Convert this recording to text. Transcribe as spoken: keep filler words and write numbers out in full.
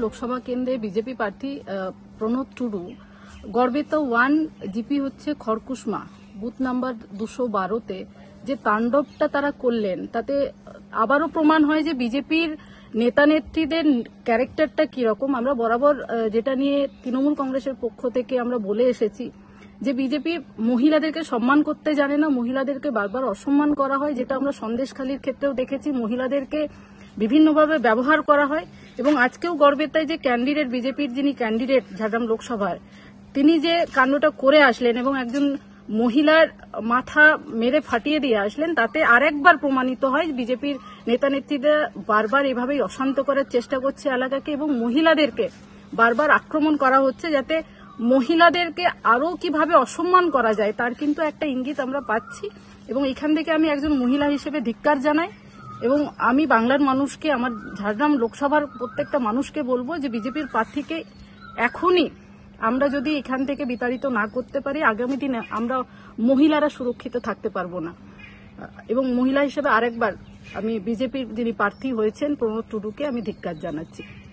লোকসভা কেন্দ্রে বিজেপি প্রার্থী প্রণব টুডু গর্বিত ওয়ান জিপি হচ্ছে খড়কুসমা বুথ নাম্বার দুশো বারোতে যে তাণ্ডবটা তারা করলেন তাতে আবারও প্রমাণ হয় যে বিজেপির নেতা নেত্রীদের ক্যারেক্টারটা কিরকম। আমরা বরাবর যেটা নিয়ে তৃণমূল কংগ্রেসের পক্ষ থেকে আমরা বলে এসেছি যে বিজেপি মহিলাদেরকে সম্মান করতে জানে না, মহিলাদেরকে বারবার অসম্মান করা হয়, যেটা আমরা সন্দেশখালীর ক্ষেত্রেও দেখেছি। মহিলাদেরকে বিভিন্নভাবে ব্যবহার করা হয় এবং আজকেও গর্বের তাই যে ক্যান্ডিডেট বিজেপির যিনি ক্যান্ডিডেট ঝাড়গ্রাম লোকসভায় তিনি যে কাণ্ডটা করে আসলেন এবং একজন মহিলার মাথা মেরে ফাটিয়ে দিয়ে আসলেন, তাতে আরেকবার প্রমাণিত হয় বিজেপির নেতা নেত্রীরা বারবার এভাবেই অশান্ত করার চেষ্টা করছে এলাকাকে এবং মহিলাদেরকে বারবার আক্রমণ করা হচ্ছে, যাতে মহিলাদেরকে আরও কিভাবে অসম্মান করা যায় তার কিন্তু একটা ইঙ্গিত আমরা পাচ্ছি। এবং এখান থেকে আমি একজন মহিলা হিসেবে ধিক্কার জানাই এবং আমি বাংলার মানুষকে, আমার ঝাড়গ্রাম লোকসভার প্রত্যেকটা মানুষকে বলবো যে বিজেপির প্রার্থীকে এখনই আমরা যদি এখান থেকে বিতাড়িত না করতে পারি, আগামী দিনে আমরা মহিলারা সুরক্ষিত থাকতে পারবো না। এবং মহিলা হিসেবে আরেকবার আমি বিজেপির যিনি প্রার্থী হয়েছেন প্রণব টুডুকে আমি ধিক্কার জানাচ্ছি।